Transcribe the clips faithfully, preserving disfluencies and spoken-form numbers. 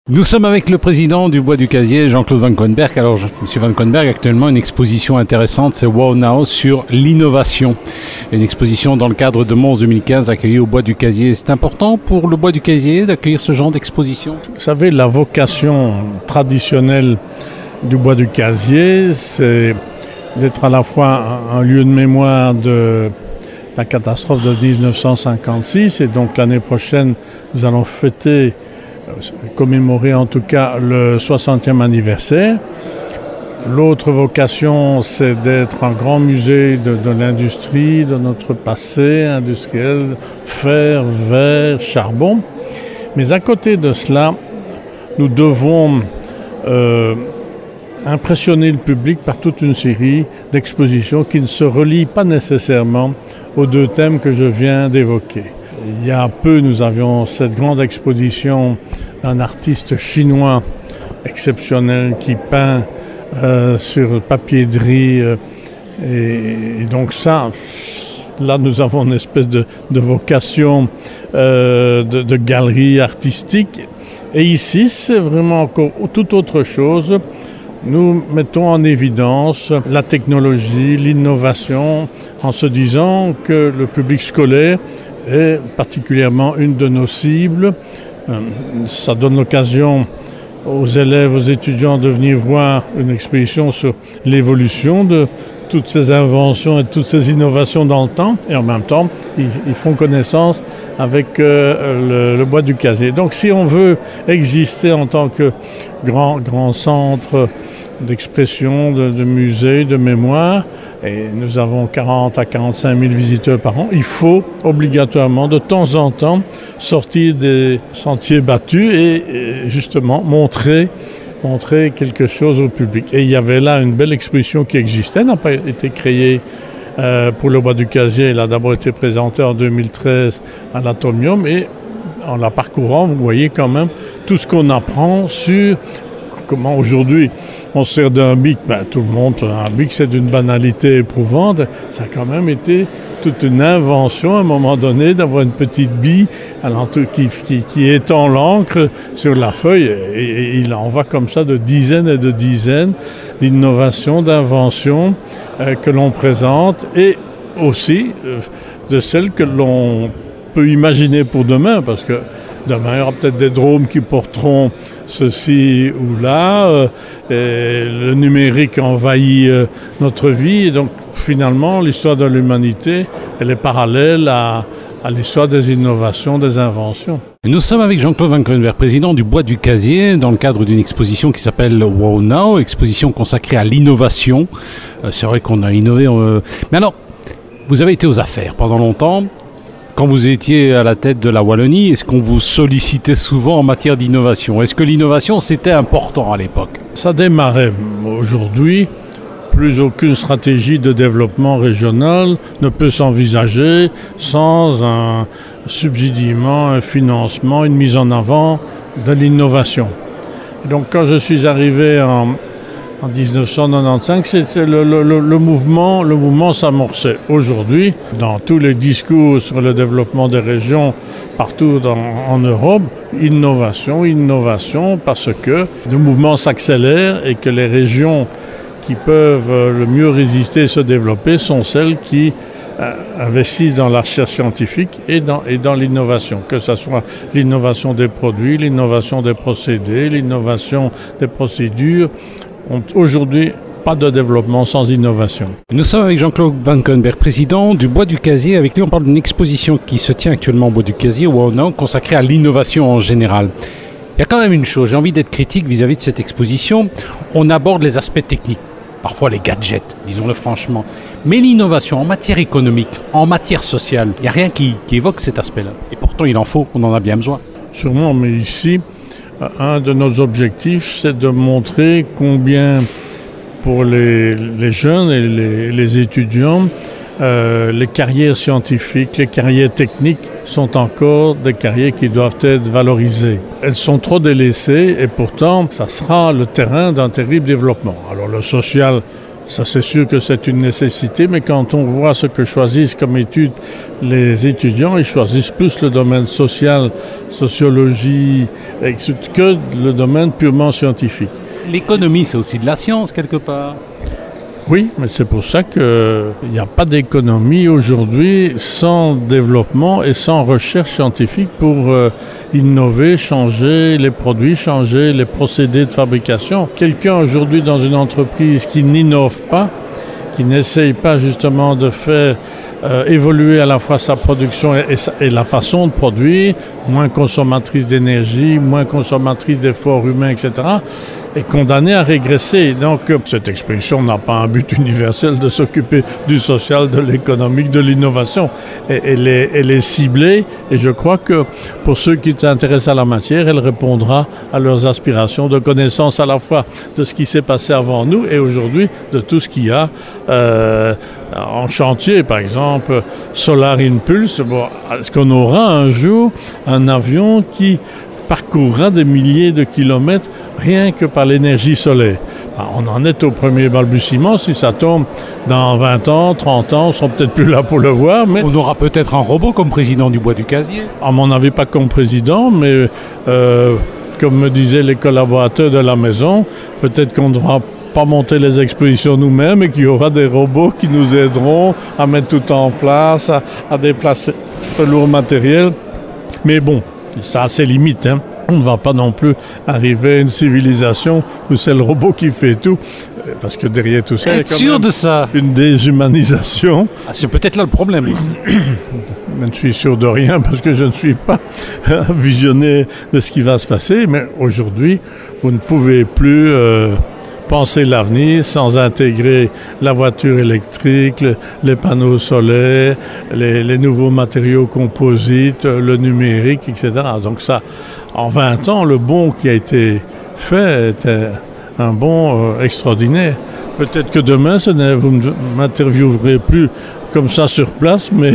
Nous sommes avec le président du Bois du Casier, Jean-Claude Van Coenberg. Alors, Monsieur Van Coenberg, actuellement une exposition intéressante, c'est Wow Now sur l'innovation. Une exposition dans le cadre de Mons deux mille quinze accueillie au Bois du Casier. C'est important pour le Bois du Casier d'accueillir ce genre d'exposition? Vous savez, la vocation traditionnelle du Bois du Casier, c'est d'être à la fois un lieu de mémoire de la catastrophe de dix-neuf cent cinquante-six, et donc l'année prochaine, nous allons fêter commémorer en tout cas le soixantième anniversaire. L'autre vocation, c'est d'être un grand musée de, de l'industrie, de notre passé industriel, fer, verre, charbon. Mais à côté de cela, nous devons euh, impressionner le public par toute une série d'expositions qui ne se relient pas nécessairement aux deux thèmes que je viens d'évoquer. Il y a peu, nous avions cette grande exposition d'un artiste chinois exceptionnel qui peint euh, sur papier de riz. Euh, et, et donc ça, là nous avons une espèce de, de vocation euh, de, de galerie artistique. Et ici, c'est vraiment encore tout autre chose. Nous mettons en évidence la technologie, l'innovation, en se disant que le public scolaire est particulièrement une de nos cibles. Ça donne l'occasion aux élèves, aux étudiants de venir voir une exposition sur l'évolution de toutes ces inventions et toutes ces innovations dans le temps. Et en même temps, ils, ils font connaissance avec euh, le, le Bois du Casier. Donc si on veut exister en tant que grand, grand centre d'expression, de, de musée, de mémoire, et nous avons quarante à quarante-cinq mille visiteurs par an, il faut obligatoirement de temps en temps sortir des sentiers battus et, et justement montrer, montrer quelque chose au public. Et il y avait là une belle exposition qui existait, n'a pas été créée euh, pour le Bois du Casier, elle a d'abord été présentée en deux mille treize à l'Atomium, et en la parcourant, vous voyez quand même tout ce qu'on apprend sur comment aujourd'hui on se sert d'un bic. Ben, tout le monde, un bic, c'est d'une banalité éprouvante. Ça a quand même été toute une invention à un moment donné d'avoir une petite bille qui, qui, qui étend l'encre sur la feuille. Et, et il en va comme ça de dizaines et de dizaines d'innovations, d'inventions euh, que l'on présente, et aussi euh, de celles que l'on peut imaginer pour demain, parce que demain, il y aura peut-être des drones qui porteront ceci ou là. Euh, et le numérique envahit euh, notre vie. Et donc, finalement, l'histoire de l'humanité, elle est parallèle à, à l'histoire des innovations, des inventions. Nous sommes avec Jean-Claude Van Coenberg, président du Bois du Casier, dans le cadre d'une exposition qui s'appelle Wow Now, exposition consacrée à l'innovation. Euh, c'est vrai qu'on a innové. Euh... Mais alors, vous avez été aux affaires pendant longtemps. Quand vous étiez à la tête de la Wallonie, est-ce qu'on vous sollicitait souvent en matière d'innovation? Est-ce que l'innovation, c'était important à l'époque? Ça démarrait. Aujourd'hui, plus aucune stratégie de développement régional ne peut s'envisager sans un subsidiement, un financement, une mise en avant de l'innovation. Donc quand je suis arrivé en, en dix-neuf cent quatre-vingt-quinze, c'est le, le, le, mouvement, le mouvement s'amorçait. Aujourd'hui, dans tous les discours sur le développement des régions partout dans, en Europe, innovation, innovation, parce que le mouvement s'accélère et que les régions qui peuvent le mieux résister et se développer sont celles qui euh, investissent dans la recherche scientifique et dans, et dans l'innovation, que ce soit l'innovation des produits, l'innovation des procédés, l'innovation des procédures. Aujourd'hui, pas de développement sans innovation. Nous sommes avec Jean-Claude Van Coenberg, président du Bois du Casier. Avec lui, on parle d'une exposition qui se tient actuellement au Bois du Casier, Wow Now, consacrée à l'innovation en général. Il y a quand même une chose, j'ai envie d'être critique vis-à-vis de cette exposition. On aborde les aspects techniques, parfois les gadgets, disons-le franchement. Mais l'innovation en matière économique, en matière sociale, il n'y a rien qui, qui évoque cet aspect-là. Et pourtant, il en faut, on en a bien besoin. Sûrement, mais ici, un de nos objectifs, c'est de montrer combien, pour les, les jeunes et les, les étudiants, euh, les carrières scientifiques, les carrières techniques sont encore des carrières qui doivent être valorisées. Elles sont trop délaissées et pourtant, ça sera le terrain d'un terrible développement. Alors le social, Ça, c'est sûr que c'est une nécessité, mais quand on voit ce que choisissent comme études les étudiants, ils choisissent plus le domaine social, sociologie, que le domaine purement scientifique. L'économie, c'est aussi de la science, quelque part. Oui, mais c'est pour ça qu'il n'y a pas d'économie aujourd'hui sans développement et sans recherche scientifique pour euh, innover, changer les produits, changer les procédés de fabrication. Quelqu'un aujourd'hui dans une entreprise qui n'innove pas, qui n'essaye pas justement de faire euh, évoluer à la fois sa production et, et, sa, et la façon de produire, moins consommatrice d'énergie, moins consommatrice d'efforts humains, et cetera, est condamné à régresser. Donc, cette expression n'a pas un but universel de s'occuper du social, de l'économique, de l'innovation. Et, elle, est, elle est ciblée et je crois que pour ceux qui s'intéressent à la matière, elle répondra à leurs aspirations de connaissance à la fois de ce qui s'est passé avant nous et aujourd'hui de tout ce qu'il y a euh, en chantier. Par exemple, Solar Impulse, bon, est-ce qu'on aura un jour un avion qui parcourra des milliers de kilomètres rien que par l'énergie solaire? Ben, on en est au premier balbutiement. Si ça tombe dans vingt ans, trente ans, on ne sera peut-être plus là pour le voir. Mais on aura peut-être un robot comme président du Bois du Casier. À mon avis, pas comme président, mais euh, comme me disaient les collaborateurs de la maison, peut-être qu'on ne devra pas monter les expositions nous-mêmes et qu'il y aura des robots qui nous aideront à mettre tout en place, à, à déplacer le lourd matériel. Mais bon, ça a ses limites, hein. On ne va pas non plus arriver à une civilisation où c'est le robot qui fait tout, parce que derrière tout ça, il y a quand sûr même de ça. Une déshumanisation. Ah, c'est peut-être là le problème aussi. Je ne suis sûr de rien parce que je ne suis pas visionnaire de ce qui va se passer, mais aujourd'hui, vous ne pouvez plus euh, penser l'avenir sans intégrer la voiture électrique, le, les panneaux solaires, les, les nouveaux matériaux composites, le numérique, et cetera. Donc ça, en vingt ans, le bond qui a été fait était un bond euh, extraordinaire. Peut-être que demain, ce n'est, vous ne m'interviewerez plus comme ça sur place, mais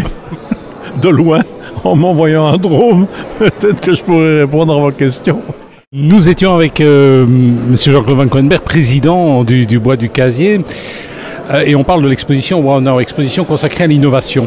de loin, en m'envoyant un drone, peut-être que je pourrais répondre à vos questions. Nous étions avec euh, M. Jean-Claude Van Coenberg, président du, du Bois du Casier, euh, et on parle de l'exposition Wow Now, exposition consacrée à l'innovation.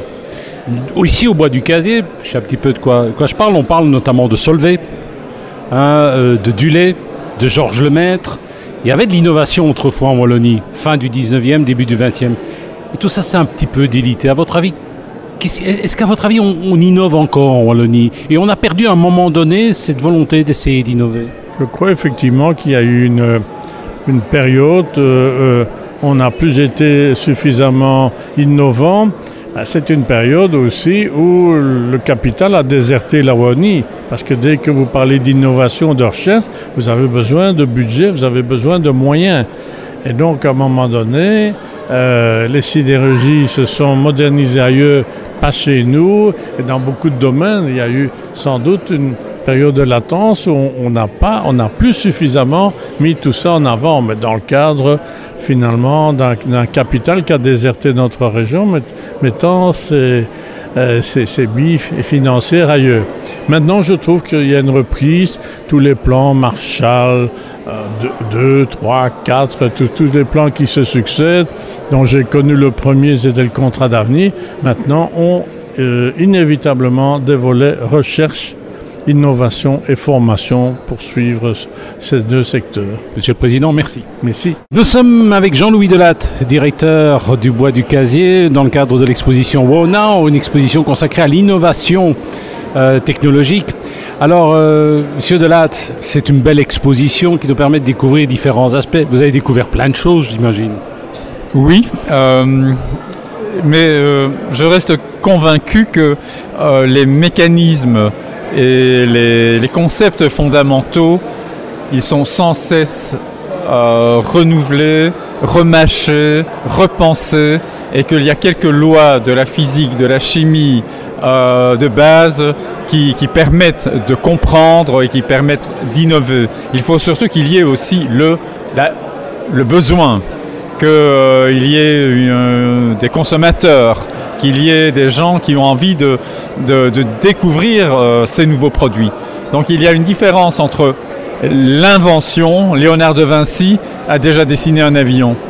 Ici au Bois du Casier, je sais un petit peu de quoi, de quoi je parle, on parle notamment de Solvay, hein, euh, de Dulay, de Georges Lemaître. Il y avait de l'innovation autrefois en Wallonie, fin du dix-neuvième, début du vingtième. Et tout ça, c'est un petit peu délité. À votre avis, est-ce qu'à votre avis, on, on innove encore en Wallonie? Et on a perdu à un moment donné cette volonté d'essayer d'innover? Je crois effectivement qu'il y a eu une, une période où euh, on n'a plus été suffisamment innovant. C'est une période aussi où le capital a déserté la Wallonie. Parce que dès que vous parlez d'innovation, de recherche, vous avez besoin de budget, vous avez besoin de moyens. Et donc, à un moment donné, euh, les sidérurgies se sont modernisées ailleurs, pas chez nous. Et dans beaucoup de domaines, il y a eu sans doute une période de latence où on n'a pas, on n'a plus suffisamment mis tout ça en avant. Mais dans le cadre, finalement, d'un, d'un capital qui a déserté notre région, mettant ses, euh, ses, ses billes financières ailleurs. Maintenant, je trouve qu'il y a une reprise. Tous les plans Marshall, deux, trois, quatre, tous les plans qui se succèdent, dont j'ai connu le premier, c'était le contrat d'avenir, maintenant ont euh, inévitablement des volets recherche, innovation et formation pour suivre ces deux secteurs. Monsieur le Président, merci. Merci. Nous sommes avec Jean-Louis Delatte, directeur du Bois du Casier, dans le cadre de l'exposition Wow Now, une exposition consacrée à l'innovation euh, technologique. Alors, euh, Monsieur Delatte, c'est une belle exposition qui nous permet de découvrir différents aspects. Vous avez découvert plein de choses, j'imagine. Oui, euh, mais euh, je reste convaincu que euh, les mécanismes et les, les concepts fondamentaux, ils sont sans cesse euh, renouvelés, remâchés, repensés, et qu'il y a quelques lois de la physique, de la chimie, euh, de base qui, qui permettent de comprendre et qui permettent d'innover. Il faut surtout qu'il y ait aussi le, la, le besoin, qu'il euh, y ait une, des consommateurs, qu'il y ait des gens qui ont envie de, de, de découvrir euh, ces nouveaux produits. Donc il y a une différence entre l'invention. Léonard de Vinci a déjà dessiné un avion.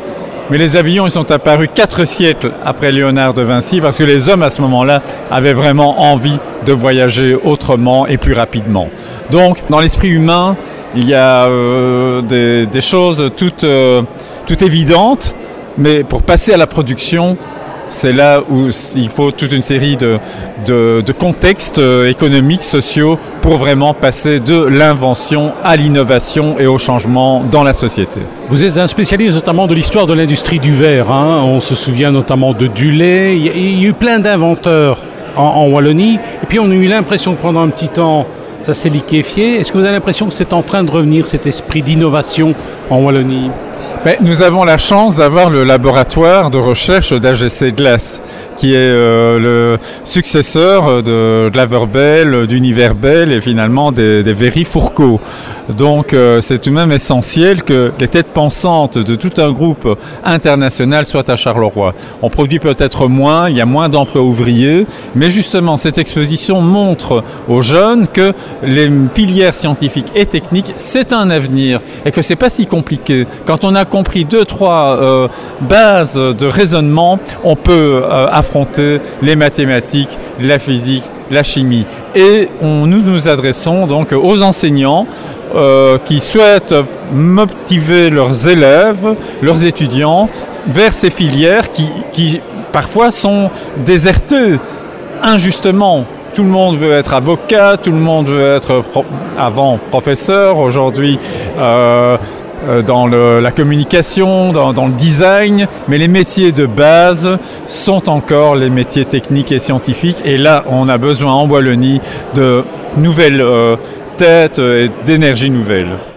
Mais les avions, ils sont apparus quatre siècles après Léonard de Vinci parce que les hommes à ce moment-là avaient vraiment envie de voyager autrement et plus rapidement. Donc, dans l'esprit humain, il y a euh, des, des choses toutes, euh, toutes évidentes, mais pour passer à la production, c'est là où il faut toute une série de, de, de contextes économiques, sociaux, pour vraiment passer de l'invention à l'innovation et au changement dans la société. Vous êtes un spécialiste notamment de l'histoire de l'industrie du verre, hein. On se souvient notamment de Dulay. Il y a, il y a eu plein d'inventeurs en, en Wallonie. Et puis on a eu l'impression que pendant un petit temps, ça s'est liquéfié. Est-ce que vous avez l'impression que c'est en train de revenir, cet esprit d'innovation en Wallonie ? Mais nous avons la chance d'avoir le laboratoire de recherche d'A G C Glace, qui est euh, le successeur de, de l'Averbell, d'Univerbell et finalement des, des Véry-Fourcault. Donc euh, c'est tout de même essentiel que les têtes pensantes de tout un groupe international soient à Charleroi. On produit peut-être moins, il y a moins d'emplois ouvriers, mais justement cette exposition montre aux jeunes que les filières scientifiques et techniques, c'est un avenir et que c'est pas si compliqué. Quand on a compris deux, trois euh, bases de raisonnement, on peut euh, affronter les mathématiques, la physique, la chimie. Et on, nous nous adressons donc aux enseignants euh, qui souhaitent motiver leurs élèves, leurs étudiants vers ces filières qui, qui parfois sont désertées injustement. Tout le monde veut être avocat, tout le monde veut être pro- avant professeur, aujourd'hui euh, dans le, la communication, dans, dans le design, mais les métiers de base sont encore les métiers techniques et scientifiques. Et là, on a besoin en Wallonie de nouvelles euh, têtes et d'énergie nouvelle.